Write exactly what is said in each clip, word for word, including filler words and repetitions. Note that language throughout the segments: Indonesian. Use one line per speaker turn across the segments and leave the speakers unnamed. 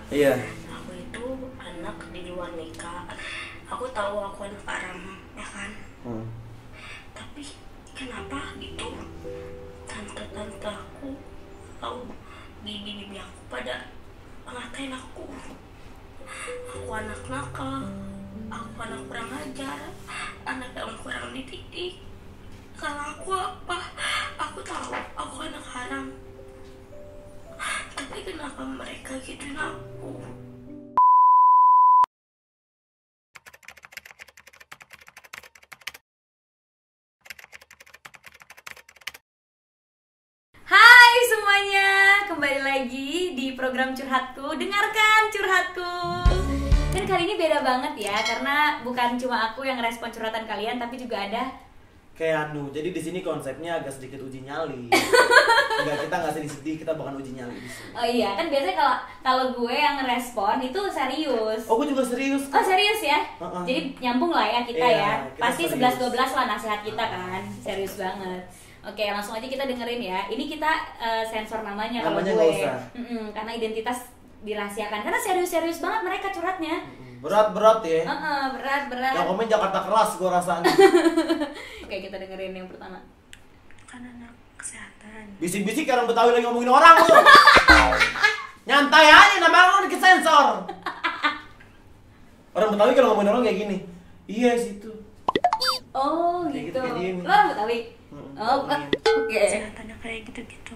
Iya.
Aku itu anak di luar nikah. Aku tahu aku anak haram, ya kan?
Hmm.
Tapi kenapa gitu? Tante-tante aku tahu bibi-bibi aku pada ngatain aku. Aku anak nakal, aku anak kurang ajar, anak yang kurang dididik. Salah aku apa? Aku tahu aku anak haram. Tapi kenapa mereka gituin aku?
Hai semuanya, kembali lagi di program Curhatku. Dengarkan curhatku. Dan kali ini beda banget ya, karena bukan cuma aku yang respon curhatan kalian, tapi juga ada
Kayak anu, jadi di sini konsepnya agak sedikit uji nyali. Enggak, kita nggak sedih-sedih, kita bukan uji nyali di sini.
Oh iya, kan biasanya kalau kalau gue yang ngerespon itu serius.
Oh, gue juga serius.
Oh serius ya?
Uh-uh.
Jadi nyambung lah ya kita
Iya,
ya.
kita
Pasti
serius.
sebelas dua belas lah nasihat kita kan. Serius banget. Oke, langsung aja kita dengerin ya. Ini kita eh, sensor namanya kalau
Namanya
gue.
nggak usah.
Mm-mm, karena identitas dirahasiakan. Karena serius-serius banget mereka curhatnya.
Berat-berat ya.
Heeh, berat berat.
Yang komen Jakarta keras gue rasanya.
Oke, kita dengerin yang pertama.
Kan anak kesehatan.
Bisik-bisik kayak orang Betawi lagi ngomongin orang lu. Nyantai aja, nama lu dikit sensor. Orang Betawi kalau ngomongin orang kayak gini. Iya situ.
Oh,
Kayak
gitu.
gitu, kayak gini.
Lo orang Betawi?
Hmm,
Oh,
ngomongin.
oke.
Kesehatannya kayak gitu-gitu.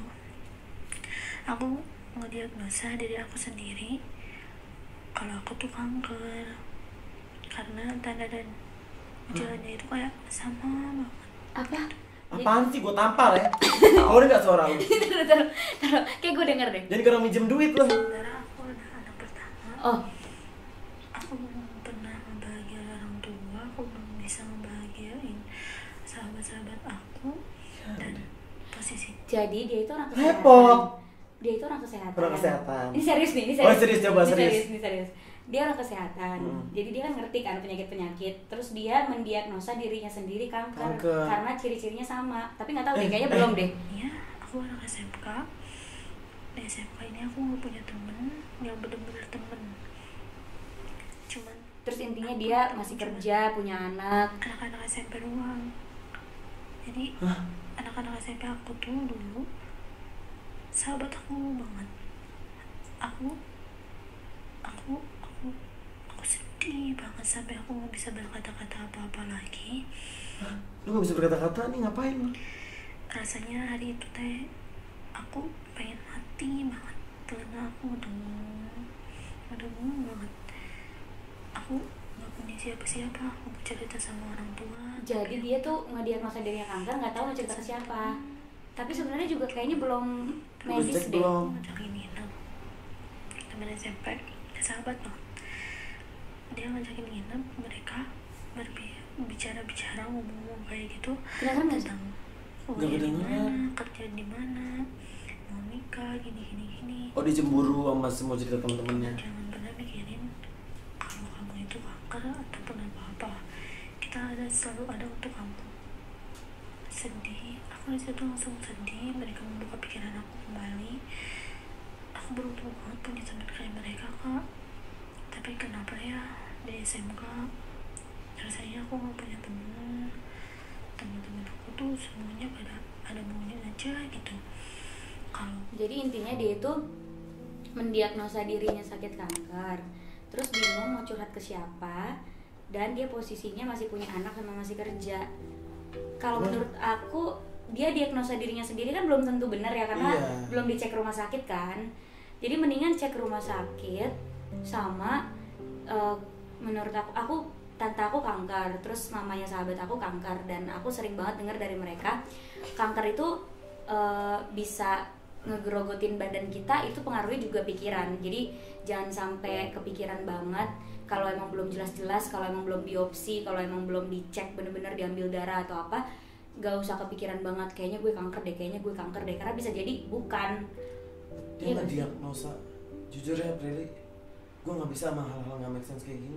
Aku ngediagnosa diri aku sendiri kalau aku tuh kanker, karena tanda dan gejalanya itu kayak sama banget.
Apa?
Apaan sih gue tampar ya? Kalau dia nggak suara lu.
Taruh, taruh, taruh. Kayak gue denger deh.
Jadi kalau minjem duit lu.
Sementara aku anak anak pertama,
Oh,
aku belum pernah membahagiakan orang tua, aku belum bisa membahagiain sahabat-sahabat aku, dan posisi
jadi dia itu orang kesehatan.
Repot.
Dia itu orang kesehatan.
Orang kesehatan.
Ini serius nih, ini
Oh,
serius.
serius, coba,
Ini
serius.
serius, ini serius. Dia orang kesehatan.
Hmm.
Jadi dia kan ngerti kan penyakit-penyakit. Terus dia mendiagnosa dirinya sendiri kanker,
Kanker.
karena ciri-cirinya sama. Tapi nggak tahu
Eh,
deh, kayaknya
eh.
belum deh.
ya aku anak S M K. Di S M K ini aku nggak punya temen yang bener-bener temen, cuman
Terus intinya dia masih kerja, punya anak.
anak-anak S M P doang. Jadi
Hah?
anak-anak S M P aku tuh dulu sahabat aku banget. Aku aku aku aku sedih banget sampai aku nggak bisa berkata-kata apa-apa lagi.
Lu gak bisa berkata-kata nih, ngapain lu?
Rasanya hari itu teh aku pengen mati banget, karena aku udah udah banget. Aku nggak punya siapa-siapa, aku mau cerita sama orang tua.
Jadi dia tuh ngediagnosa dirinya kanker, nggak tahu mau cerita ke siapa. Tapi sebenarnya juga kayaknya belum
Terus
medis
cek
deh.
belum?
ngajakin nginep, temen S M P, sahabat loh. Dia ngajakin nginep, mereka berbicara-bicara, ngomong-ngomong kayak gitu
Kedengeran nggak sih?
tentang
Nggak
kuliah di
kedengeran.
mana, kerja di mana, mau nikah, gini-gini gini.
Oh, dia cemburu sama semua cerita temen-temennya.
Jangan pernah mikirin kalau kamu itu kanker ataupun apa-apa. Kita ada, selalu ada untuk kamu. Sedih, aku di situ langsung sedih. Mereka membuka pikiran aku kembali. Aku beruntung banget punya teman kayak mereka, kak. Tapi kenapa ya di S M K rasanya aku nggak punya teman. Teman-teman aku tuh semuanya pada ada maunya aja gitu. Kalau
Jadi intinya dia itu mendiagnosa dirinya sakit kanker, terus bingung mau curhat ke siapa, dan dia posisinya masih punya anak sama masih kerja. Kalau
Hmm.
menurut aku dia diagnosa dirinya sendiri kan belum tentu benar ya, karena
Iya.
belum dicek rumah sakit kan. Jadi mendingan cek rumah sakit sama eh, menurut aku aku tante aku kanker, terus mamanya sahabat aku kanker, dan aku sering banget dengar dari mereka kanker itu eh, bisa ngegrogotin badan kita, itu pengaruhnya juga pikiran. Jadi jangan sampai kepikiran banget. Kalau emang belum jelas-jelas, kalau emang belum biopsi, kalau emang belum dicek bener-bener diambil darah atau apa, gak usah kepikiran banget kayaknya gue kanker deh, kayaknya gue kanker deh, karena bisa jadi bukan.
Dia
Iya
nggak
nggak sih?
diagnosa. Jujur ya, Prilly, gue nggak bisa sama hal-hal nggak make sense kayak gini.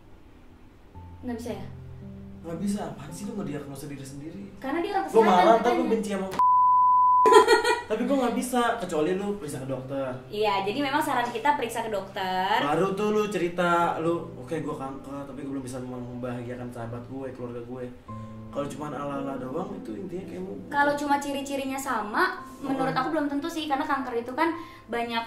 Nggak bisa ya?
Nggak bisa, apaan sih lu nggak diagnosa diri sendiri?
Karena dia orang
Gue
kesehatan
marah, ntar
katanya.
lu benci sama Tapi gue nggak bisa kecuali lu periksa ke dokter.
Iya, jadi memang saran kita periksa ke dokter.
Baru tuh lu cerita lu, oke okay, gue kanker tapi gue belum bisa membahagiakan sahabat gue, keluarga gue. Kalau cuma ala-ala doang itu intinya kayak mau.
Kalau cuma ciri-cirinya sama, oh. menurut aku belum tentu sih, karena kanker itu kan banyak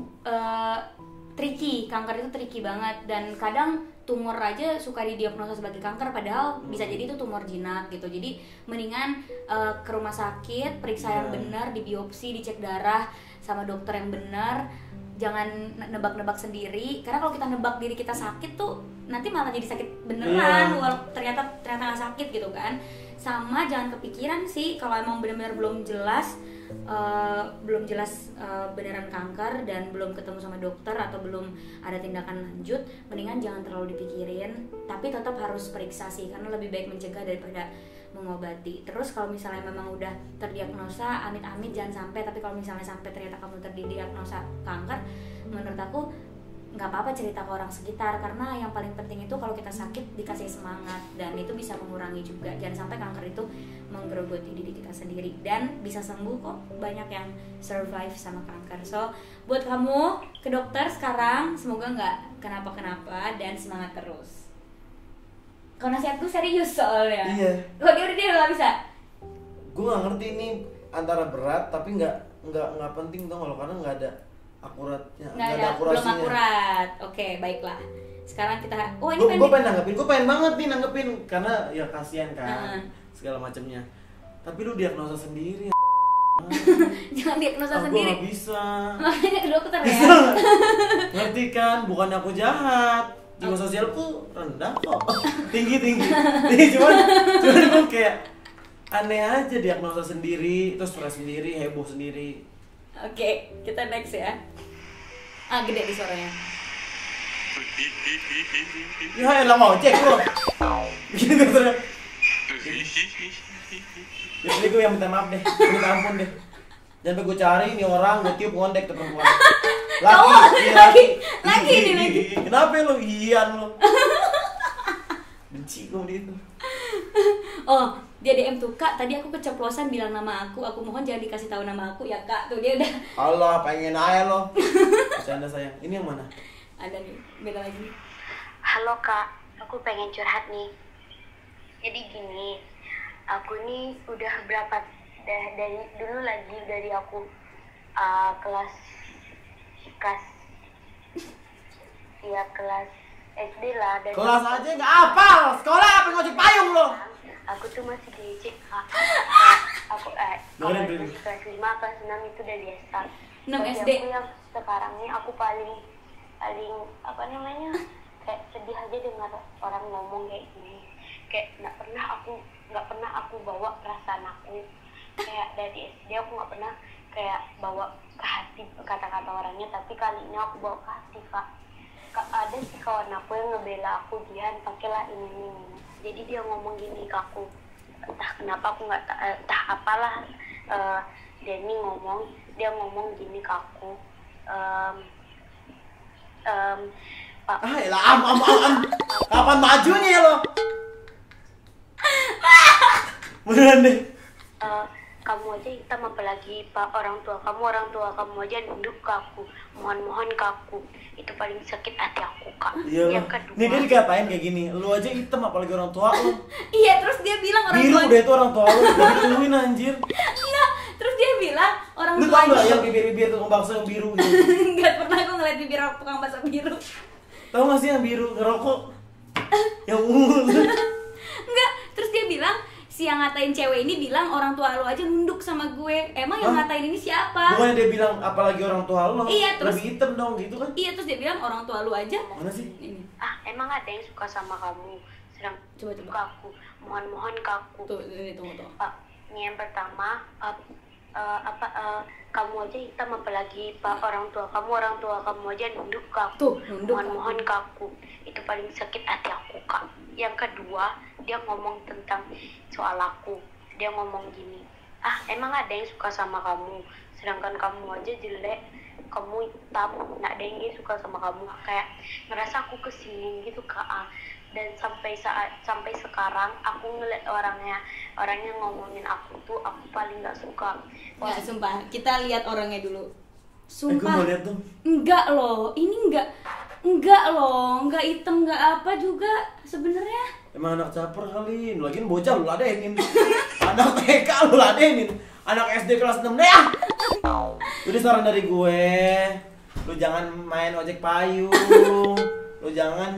uh, tricky, kanker itu tricky banget dan kadang tumor aja suka didiagnosa sebagai kanker padahal hmm. bisa jadi itu tumor jinak gitu. Jadi mendingan uh, ke rumah sakit, periksa yeah. yang benar, dibiopsi, dicek darah sama dokter yang benar. Jangan nebak-nebak sendiri, karena kalau kita nebak diri kita sakit tuh nanti malah jadi sakit beneran, yeah. walaupun ternyata ternyata nggak sakit gitu kan. Sama jangan kepikiran sih kalau emang benar-benar belum jelas, uh, belum jelas uh, beneran kanker dan belum ketemu sama dokter atau belum ada tindakan lanjut, mendingan jangan terlalu dipikirin, tapi tetap harus periksa sih, karena lebih baik mencegah daripada mengobati. Terus kalau misalnya memang udah terdiagnosa, amit-amit jangan sampai, tapi kalau misalnya sampai ternyata kamu terdiagnosa kanker, menurut aku nggak apa-apa cerita ke orang sekitar, karena yang paling penting itu kalau kita sakit dikasih semangat dan itu bisa mengurangi juga. Jangan sampai kanker itu menggerogoti diri kita sendiri, dan bisa sembuh kok, banyak yang survive sama kanker. So buat kamu ke dokter sekarang, semoga nggak kenapa-kenapa dan semangat terus. Kalau nasihat gue serius soalnya.
Iya.
Kok dia udah dia nggak bisa?
Gue nggak ngerti ini antara berat tapi nggak nggak nggak penting tuh kalau karena nggak ada akuratnya,
nggak ada, ada belum akurat. Oke, baiklah. Sekarang kita, oh ini
gue pengen nanggepin, gue pengen banget nih nanggepin karena ya kasihan kan uh. segala macamnya. Tapi lu diagnosa sendiri.
Jangan diagnosa
aku
sendiri.
Aku nggak bisa.
Makanya ke dokter ya.
Ngerti kan? Bukannya aku jahat. Jiwa sosialku rendah kok, tinggi tinggi, cuman cuman gue kayak aneh aja diagnosa sendiri, terus stres sendiri, heboh sendiri.
Oke, kita next ya. Ah gede di suaranya.
Ya elah mau cek lo. Gini terus. Ya ini gue yang minta maaf deh, minta ampun deh. Jangan gue cari nih orang, gue tiup ngondek tuh perempuan.
Lagi,
iya,
lagi, lagi nih lagi.
Kenapa lo hian lo? Benci gue itu.
Oh, dia D M tuh, Kak, tadi aku keceplosan bilang nama aku. Aku mohon jangan dikasih tahu nama aku ya, Kak. Tuh dia udah.
Allah, pengen aja lo. Bercanda sayang. Ini yang mana?
Ada nih, beda lagi.
Halo Kak, aku pengen curhat nih. Jadi gini, aku nih udah berapa dari dulu lagi dari aku uh, kelas kelas ya kelas S D lah. Dari
kelas aja nggak hafal, sekolah apa ngojek payung lo?
Aku tuh masih kecil kak. Aku eh
kelas
kelas lima kelas enam itu udah biasa.
enam S D.
Aku yang sekarang nih aku paling paling apa namanya kayak sedih aja dengar orang ngomong kayak gini. Kayak nggak pernah aku nggak pernah aku bawa perasaan aku. Kayak dari S D aku nggak pernah kayak bawa ke hati kata-kata orangnya, tapi kali ini aku bawa ke hati kak. Kak ada sih kawan aku yang ngebela aku, Dian pakailah ini ini ini. Jadi dia ngomong gini ke aku, entah kenapa aku nggak entah apalah uh, dia ini ngomong dia ngomong gini ke aku. Um, um, Pak,
ah elah am am am, am. Kapan majunya ya lo? Beneran deh.
Uh, kamu aja hitam apalagi pak orang tua kamu orang tua kamu aja nunduk ke aku, mohon-mohon ke aku, itu paling sakit hati aku kak.
Iya.
Yang kedua,
nih dia dikatain kayak gini, lu aja hitam apalagi orang tua lu.
Iya, terus dia bilang orang
biru
tua
udah itu orang tua lu, udah ditungguin anjir.
Enggak, terus dia bilang orang
lu
tua
tau gak yang bibir-bibir tukang bakso yang biru gitu?
Enggak pernah aku ngeliat bibir tukang bakso biru.
Tahu gak sih yang biru ngerokok? Yang ungu.
Enggak, terus dia bilang si yang ngatain cewek ini bilang orang tua lu aja nunduk sama gue. Emang yang
Hah?
ngatain ini siapa?
Bukannya dia bilang apalagi orang tua lu?
Iya, terus
lebih hitam dong gitu kan?
Iya, terus dia bilang orang tua lu aja.
Mana sih?
Ini.
ah emang ada yang suka sama kamu sedang
Coba, coba.
ke aku, mohon-mohon ke aku.
Tuh, ini tunggu tuh.
Pak, ini yang pertama uh, uh, apa uh, kamu aja hitam apalagi pak orang tua kamu orang tua kamu aja nunduk ke aku,
Tuh, nunduk
mohon-mohon ke aku, itu paling sakit hati aku kak. Yang kedua dia ngomong tentang soal aku, dia ngomong gini, ah emang ada yang suka sama kamu sedangkan kamu aja jelek, kamu hitam, nggak ada yang suka sama kamu. Kayak ngerasa aku kesini gitu kak. Ah, dan sampai saat sampai sekarang aku ngeliat orangnya orangnya ngomongin aku tuh aku paling nggak suka. Wah,
Nggak, sumpah. Kita lihat orangnya dulu.
Eh, gue
Sumpah.
mau lihat dong.
Enggak loh. Ini enggak enggak loh. Enggak hitam, enggak apa juga sebenarnya.
Emang anak caper kali, lagian bocah lu ladenin. Anak T K lu ladenin. Anak S D kelas enam deh ah. Jadi saran dari gue, lu jangan main ojek payung. Lu jangan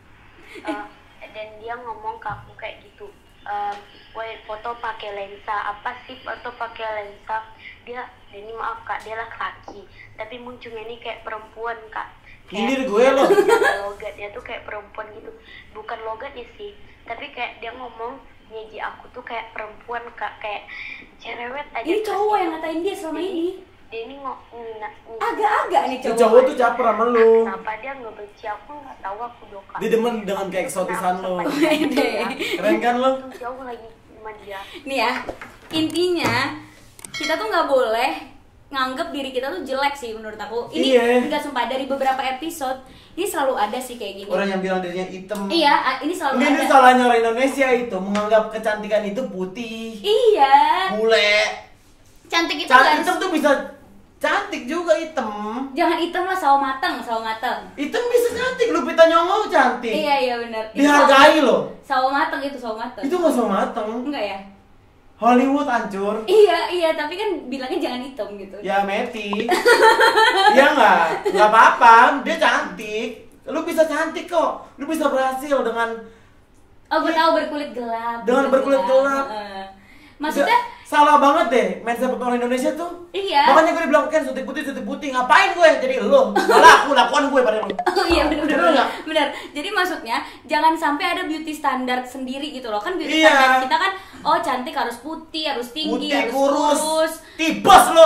uh, dan dia ngomong ke aku kayak gitu. Uh, Woi, foto pakai lensa. Apa sih foto pakai lensa? Dia, ini maaf kak, dia laki-laki, tapi munculnya ini kayak perempuan kak.
Ini gue loh.
Logatnya tuh kayak perempuan gitu. Bukan logatnya sih, tapi kayak dia ngomong nyeji aku tuh kayak perempuan kak, kayak cerewet aja.
Ini cowok
kasih.
yang ngatain dia selama ini.
Dia ini ngok ngina- ngina-
Agak-agak nih
Tuh
cowok.
cowok tuh caper sama lu.
Kenapa dia ngebenci aku nggak tahu aku doka.
Dia demen dengan keeksotisan lo.
Ide.
Keren kan lo?
Jauh lagi sama dia.
Nih ya, intinya kita tuh nggak boleh nganggep diri kita tuh jelek sih menurut aku. Ini
Iya.
enggak sumpah dari beberapa episode ini selalu ada sih kayak gini.
Orang yang bilang dirinya hitam.
Iya, a- ini selalu
Ini
ada.
tuh salahnya orang Indonesia itu menganggap kecantikan itu putih,
Iya.
bule.
Cantik itu
Cantik
harus
hitam tuh bisa cantik juga hitam.
jangan hitam lah, sawo mateng, sawo mateng.
Hitam bisa cantik, Lupita Nyong'o cantik.
Iya iya benar. Itu
Dihargai loh.
Sawo mateng itu sawo mateng.
Itu nggak sama mateng.
Enggak ya?
Hollywood hancur.
Iya iya, tapi kan bilangnya jangan hitam gitu.
Ya Meti. Iya nggak? Nggak apa-apa. Dia cantik. Lu bisa cantik kok. Lu bisa berhasil dengan
Oh, gue tahu berkulit gelap.
Dengan berkulit gelap.
Heeh. Maksudnya
Nggak- salah banget deh main sepak bola Indonesia tuh.
iya.
Makanya gue dibilang kan suntik putih suntik putih ngapain gue jadi lo malah aku lakukan gue pada lo.
Oh iya benar benar
Bener
benar.
nggak?
Benar. Jadi maksudnya jangan sampai ada beauty standar sendiri gitu loh. Kan beauty
Iya.
standar kita kan oh cantik harus putih, harus tinggi,
Putih
harus
kurus,
kurus.
tipes lo.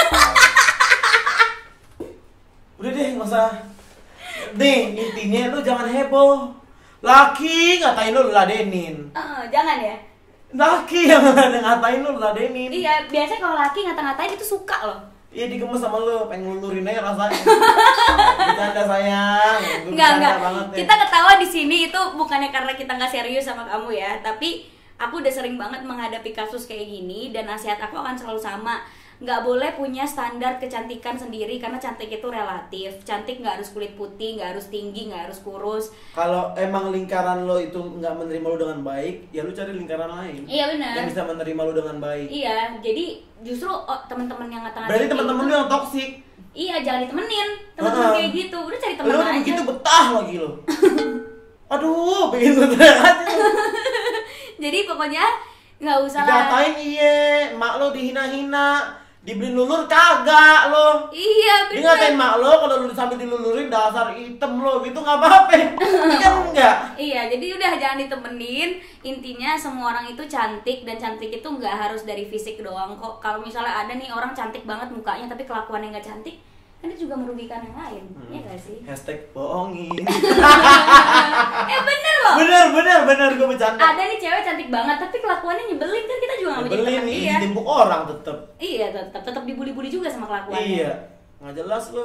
Udah deh nggak usah. Nih intinya lu jangan heboh. Laki ngatain lu lu ladenin.
Eh, jangan ya.
Laki yang ngatain lu lu ladenin.
Iya, biasanya kalau laki ngata-ngatain itu suka loh.
Iya digemes sama lu, pengen ngelulurin aja rasanya. Bercanda sayang. Gue
Enggak,
bercanda
enggak.
banget deh.
Kita ketawa di sini itu bukannya karena kita nggak serius sama kamu ya, tapi aku udah sering banget menghadapi kasus kayak gini dan nasihat aku akan selalu sama. Nggak boleh punya standar kecantikan sendiri karena cantik itu relatif. Cantik nggak harus kulit putih, nggak harus tinggi, nggak harus kurus.
Kalau emang lingkaran lo itu nggak menerima lo dengan baik, ya lo cari lingkaran lain.
Iya benar.
Yang bisa menerima lo dengan baik.
Iya, jadi justru oh, teman-teman yang ngata-ngatain
Berarti
kayak
teman-teman
gitu-
lo yang toksik.
Iya, jangan ditemenin. Teman-teman
Heeh.
kayak gitu, udah cari teman
Lo
aja.
begitu betah lagi lo. Aduh, pengen gue teriak aja.
Jadi pokoknya nggak usah lah.
Dikatain iye, mak lo dihina-hina, dibeliin lulur kagak lo.
Iya
Dia
benar.
ngatain mak lo kalau lu sambil dilulurin dasar item lo gitu nggak apa-apa. Ini kan enggak.
Iya, jadi udah jangan ditemenin. Intinya semua orang itu cantik dan cantik itu nggak harus dari fisik doang kok. Kalau misalnya ada nih orang cantik banget mukanya tapi kelakuannya nggak cantik, kan itu juga merugikan yang lain,
Hmm.
ya gak sih?
Hashtag bohongin.
Eh bener loh.
Bener bener bener gue bercanda.
Ada nih cewek cantik banget tapi kelakuannya nyebelin kan kita juga nggak mau jadi
Nyebelin
teman
nih,
dia.
ditimpuk orang tetep.
Iya, tetap tetap dibully-bully juga sama kelakuannya.
Iya, nggak jelas lo.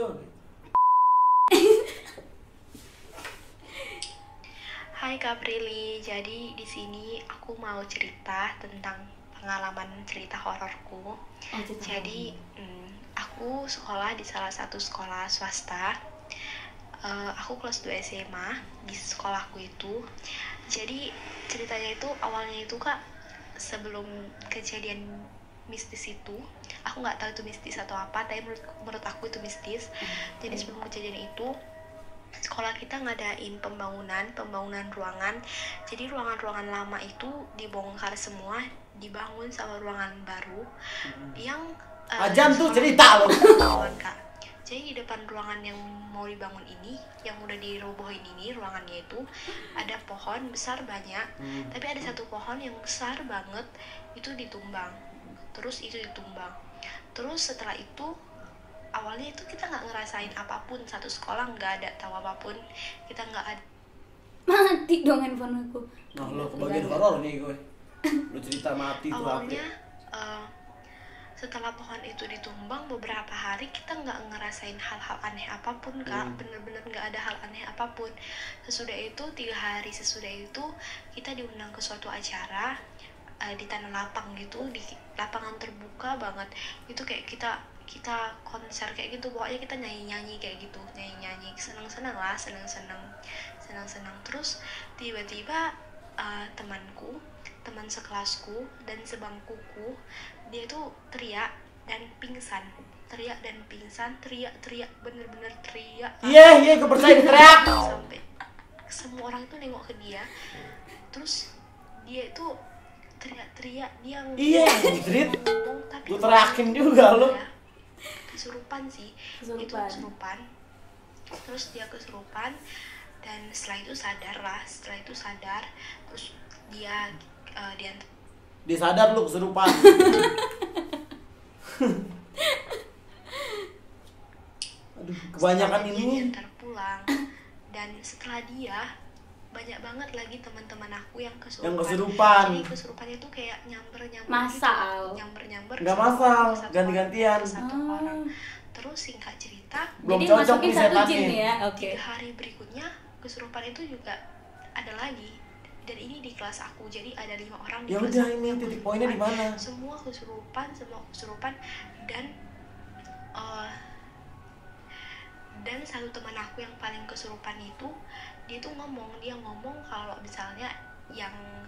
Hai Kak Prilly, jadi di sini aku mau cerita tentang pengalaman cerita hororku.
Oh, cerita
Jadi hmm, aku sekolah di salah satu sekolah swasta. Eh, aku kelas dua S M A di sekolahku itu. Jadi ceritanya itu awalnya itu Kak, sebelum kejadian mistis itu, aku nggak tahu itu mistis atau apa, tapi menurut menurut aku itu mistis. Jadi sebelum kejadian itu sekolah kita ngadain pembangunan pembangunan ruangan. Jadi ruangan-ruangan lama itu dibongkar semua, dibangun sama ruangan baru yang eh,
Ajan tuh
sekolah-
cerita lo.
Kawan, Kak. Jadi di depan ruangan yang mau dibangun ini, yang udah dirobohin ini, ruangannya itu ada pohon besar banyak.
Hmm.
Tapi ada satu pohon yang besar banget itu ditumbang. Terus itu ditumbang. Terus setelah itu awalnya itu kita nggak ngerasain apapun, satu sekolah nggak ada tahu apapun, kita nggak ada.
Mati dong handphone aku.
Nah lo kebagian horor nih gue. Lo cerita mati tuh apa?
Awalnya eh, setelah pohon itu ditumbang beberapa hari kita nggak ngerasain hal-hal aneh apapun kak,
Hmm.
bener-bener nggak ada hal aneh apapun. Sesudah itu tiga hari sesudah itu kita diundang ke suatu acara uh, di tanah lapang gitu, di lapangan terbuka banget. Itu kayak kita kita konser kayak gitu, pokoknya kita nyanyi-nyanyi kayak gitu, nyanyi-nyanyi senang-senang lah, senang-senang senang-senang. Terus tiba-tiba uh, temanku teman sekelasku dan sebangkuku dia tuh teriak dan pingsan, teriak dan pingsan, teriak-teriak bener-bener teriak.
Iya, iya, gue percaya teriak.
Sampai semua orang tuh nengok ke dia, terus dia itu teriak-teriak, dia
Iya, Jrit.
ngomong tapi
Gue teriakin juga lo.
ya, kesurupan sih, itu
Kesurupan.
kesurupan. Terus dia kesurupan dan setelah itu sadar lah, setelah itu sadar, terus dia uh, dia
Dia sadar lu kesurupan. Aduh, kebanyakan
setelah
ini.
dia diantar pulang. Dan setelah dia banyak banget lagi teman-teman aku yang kesurupan.
Yang kesurupan.
Jadi kesurupannya tuh kayak nyamber-nyamber
Masal.
gitu. Nyamber-nyamber.
Nggak
satu
masal,
orang, satu
ganti-gantian.
orang, satu
Oh.
orang. Terus singkat cerita,
Belum
Jadi
cocok
masukin
nih
satu
setannya.
jin ya. Oke.
tiga hari berikutnya kesurupan itu juga ada lagi. Dan ini di kelas aku, jadi ada lima orang di
Ya
kelas
udah,
aku
ini
yang
titik poinnya di mana?
semua kesurupan, semua kesurupan. Dan uh, dan satu teman aku yang paling kesurupan itu, dia tuh ngomong dia ngomong kalau misalnya yang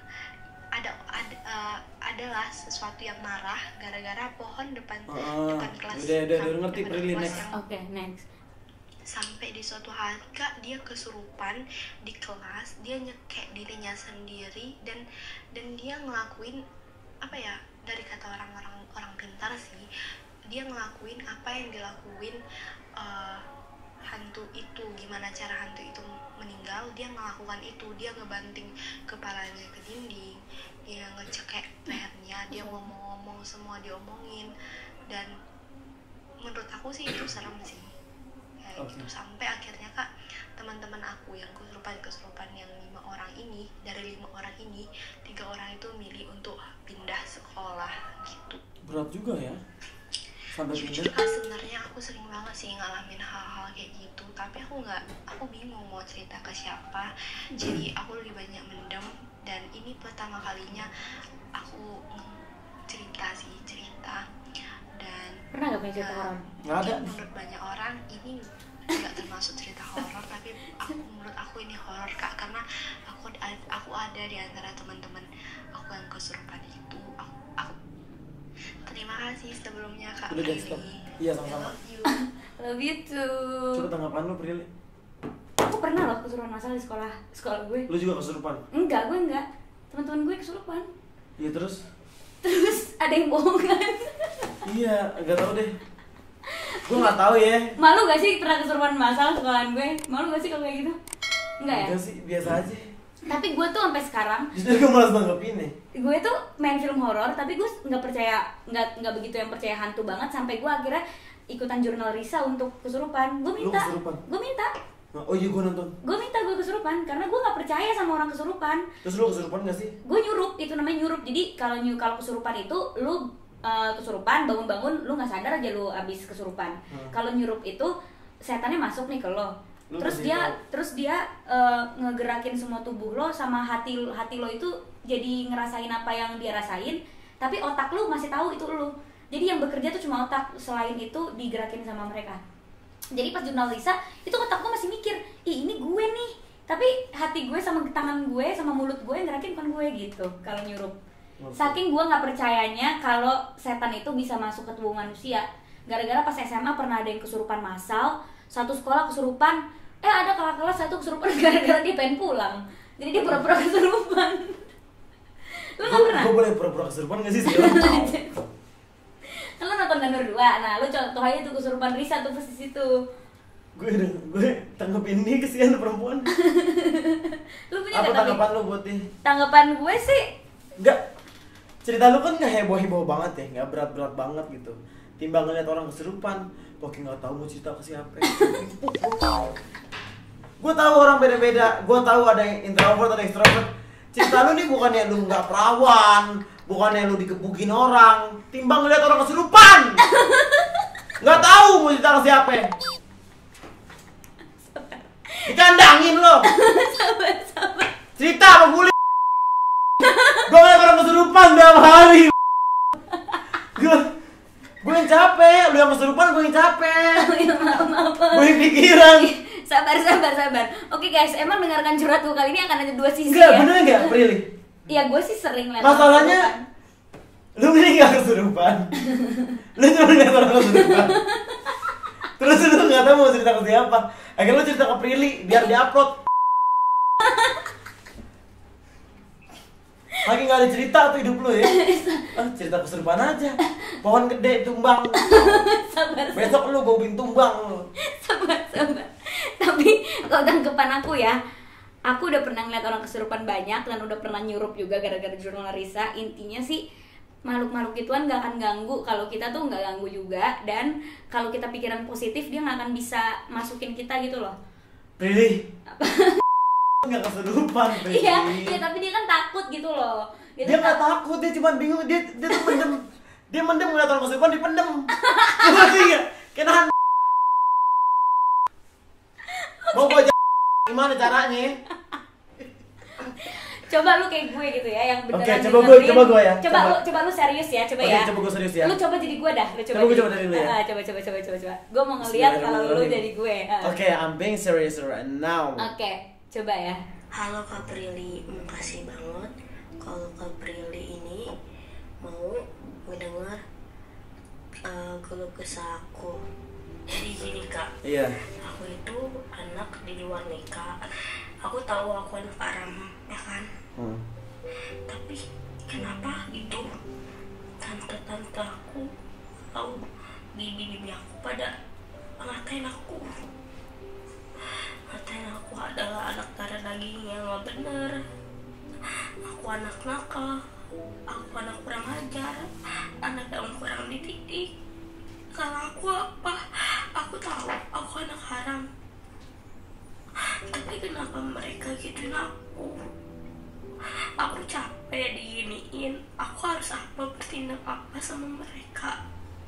ada ada uh, adalah sesuatu yang marah gara-gara pohon depan
Ah,
depan kelas
udah, udah, udah
depan
ngerti,
kelas
Prilly, next.
yang
Oke, next.
sampai di suatu hari kak dia kesurupan di kelas, dia nyekek dirinya sendiri dan dan dia ngelakuin apa ya, dari kata orang-orang orang pintar sih, dia ngelakuin apa yang dilakuin uh, hantu itu. Gimana cara hantu itu meninggal, dia melakukan itu, dia ngebanting kepalanya ke dinding, dia ngecekek lehernya, dia ngomong-ngomong semua diomongin. Dan menurut aku sih itu serem sih kayak
Oke.
gitu. Sampai akhirnya kak teman-teman aku yang kesurupan kesurupan yang lima orang ini, dari lima orang ini tiga orang itu milih untuk pindah sekolah gitu.
Berat juga ya. Sampai
Jujur
pindah.
kak sebenarnya aku sering banget sih ngalamin hal-hal kayak gitu, tapi aku nggak, aku bingung mau cerita ke siapa, jadi aku lebih banyak mendem. Dan ini pertama kalinya aku cerita sih cerita. Dan
Pernah gak punya cerita
ya,
horor?
Nggak ada.
mungkin menurut banyak orang ini nggak termasuk cerita horor, tapi aku menurut aku ini horor kak, karena aku aku ada di antara teman-teman aku yang kesurupan itu. Aku, aku terima kasih sebelumnya kak
Udah,
Prilly.
jangan stop. Iya,
I
sama-sama.
love you.
Love you too.
Coba tanggapan lu, Prilly.
Aku pernah loh kesurupan masal di sekolah sekolah gue.
Lu juga kesurupan?
Enggak, gue enggak. Teman-teman gue kesurupan.
Iya, terus?
Terus ada yang bohong kan?
Iya, nggak tahu deh. Gue nggak tahu ya.
Malu gak sih pernah kesurupan masal sekolahan gue? Malu gak sih kalau kayak gitu? Enggak ya?
Enggak sih, biasa aja.
Tapi gue tuh sampai sekarang
Justru gue malas nanggepin nih.
gue tuh main film horor, tapi gue nggak percaya, nggak nggak begitu yang percaya hantu banget, sampai gue akhirnya ikutan jurnal Risa untuk kesurupan. Gue
Lu
minta,
kesurupan?
gue minta,
Oh iya, gue nonton.
gue minta gue kesurupan karena gue nggak percaya sama orang kesurupan.
Terus lu kesurupan nggak sih?
Gue nyurup, itu namanya nyurup. Jadi kalau nyu kalau kesurupan itu lu uh, kesurupan, bangun-bangun lu nggak sadar aja lu abis kesurupan.
Hmm.
Kalau nyurup itu setannya masuk nih ke lo.
Lu
Terus
kasih
dia
tahu.
terus dia uh, ngegerakin semua tubuh lo, sama hati hati lo itu jadi ngerasain apa yang dia rasain, tapi otak lu masih tahu itu lu. Jadi yang bekerja tuh cuma otak, selain itu digerakin sama mereka. Jadi pas jurnal Lisa itu otak gue masih mikir, ih ini gue nih, tapi hati gue sama tangan gue sama mulut gue yang gerakin bukan gue gitu kalau nyurup.
Oke.
Saking gue nggak percayanya kalau setan itu bisa masuk ke tubuh manusia. Gara-gara pas S M A pernah ada yang kesurupan massal, satu sekolah kesurupan, eh ada kakak kelas satu kesurupan gara-gara dia pengen pulang, jadi dia pura-pura kesurupan. Lu nggak pernah?
Gue boleh pura-pura kesurupan nggak sih sekarang?
Kan lu nonton Ganur dua, nah lu contoh aja tuh kesurupan Risa tuh pas di situ.
Gue gue tanggepin ini kesian perempuan.
Lu punya
Apa
nggak tapi?
tanggapan lu buat ini?
Tanggapan gue sih,
Enggak. Cerita lu kan nggak heboh-heboh banget ya, nggak berat-berat banget gitu. Timbang ngeliat orang kesurupan, pokoknya nggak tahu mau cerita ke siapa. Gue tahu orang beda-beda. Gue tahu ada yang introvert, ada yang extrovert. Cerita lu nih bukannya lu nggak perawan, bukannya lu dikebukin orang, timbang ngeliat orang kesurupan. Nggak tahu mau cerita ke siapa. Dikandangin lo.
Sabar, sabar.
Cerita apa gue? Gue ngeliat orang kesurupan tiap hari. Gue gue yang capek, lu yang kesurupan, gue yang capek.
Oh, ya, maaf, maaf, maaf.
Gue yang pikiran.
Sabar, sabar, sabar. Oke guys, emang dengarkan curhatku kali ini akan ada dua sisi
Enggak,
ya.
bener nggak, Prilly?
Ya gue sih sering lihat.
Masalahnya, lu ini nggak kesurupan. Lu cuma ngeliat orang kesurupan. Terus lu nggak tahu mau cerita ke siapa. Akhirnya lu cerita ke Prilly biar diupload. Lagi nggak ada cerita tuh hidup lu ya. Ah, cerita kesurupan aja. Pohon gede tumbang.
Sabar,
Besok lu baubin tumbang lu.
sabar, sabar. Tapi kalau tanggapan aku ya, aku udah pernah ngeliat orang kesurupan banyak dan udah pernah nyurup juga gara-gara jurnal Risa. Intinya sih makhluk-makhluk gituan gak akan ganggu kalau kita tuh nggak ganggu juga, dan kalau kita pikiran positif dia nggak akan bisa masukin kita gitu loh.
Prilly. Nggak kesurupan, Prilly.
Iya, iya tapi dia kan takut gitu loh.
Dia
tuh
nggak
tak-
takut, dia cuma bingung, dia dia tuh mendem. Dia mendem ngeliat orang kesurupan, dipendem. Ngerti nggak? Kayak nahan. Mau gua j- gimana caranya?
Coba lu kayak gue gitu ya, yang beneran
Oke, coba gue-
dengerin.
coba gue ya,
Coba,
coba.
lu coba lu serius ya, coba
Oke,
ya.
coba gue serius ya.
Lu coba jadi gue dah, lu coba.
Coba gue
jadi-
coba dari lu ya.
Ah, coba coba coba coba coba. Gue mau ngeliat kalau lu jadi gue. Ah.
Oke, I'm being serious right now.
Oke, coba ya.
Halo Kak Prilly, makasih banget kalau Kak Prilly ini mau mendengar uh, keluh kesah aku. Jadi gini Kak,
Iya.
aku itu anak di luar nikah. Aku tahu aku anak haram, ya kan?
Hmm.
Tapi kenapa gitu tante-tante aku tahu bibi-bibi aku pada ngatain aku ngatain aku adalah anak darah daging yang gak bener, aku anak nakal, aku anak kurang ajar, anak yang kurang dididik. Salah aku apa? Aku tahu aku anak haram, tapi kenapa mereka gituin aku? Aku capek diginiin. Aku harus apa, bertindak apa sama mereka?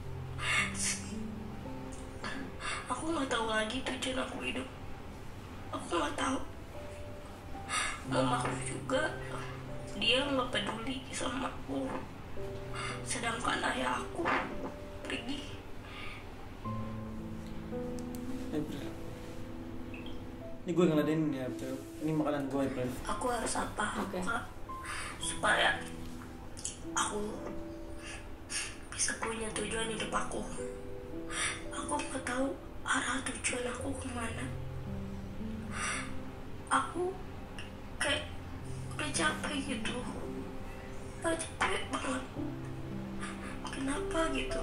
Aku nggak tahu lagi tujuan aku hidup. Aku nggak tahu. Mamaku juga, dia nggak peduli sama aku. Sedangkan ayah aku pergi.
Ini gue ngeladenin ya, Bro. Ini makanan gue, Bro.
Aku harus apa,
Oke.
Kak? Supaya aku bisa punya tujuan hidup aku. Aku nggak tahu arah tujuan aku kemana. Aku kayak udah capek gitu, udah capek banget. Kenapa gitu?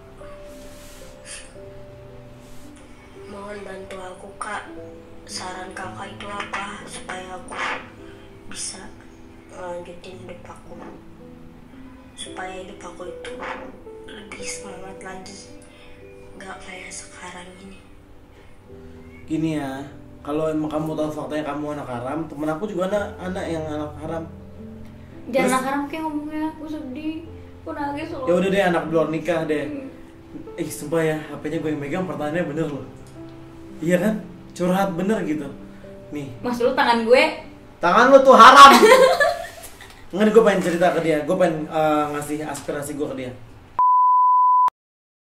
Mohon bantu aku Kak. Saran kakak itu apa supaya aku bisa lanjutin hidup aku, supaya hidup aku itu lebih semangat lagi, nggak kayak sekarang ini.
Gini ya, kalau emang kamu tahu faktanya kamu anak haram, temen aku juga anak anak yang anak haram.
Jangan
Terus-
anak haram kayak ngomongnya, gue sedih, gue nangis loh.
Ya udah deh, anak di luar nikah deh. Eh sumpah ya, H P-nya gue yang megang, pertanyaannya bener loh. Iya kan? Curhat bener gitu. Nih,
Mas lu tangan gue.
tangan lu tuh haram. Nggak, gue pengen cerita ke dia, gue pengen uh, ngasih aspirasi gue ke dia.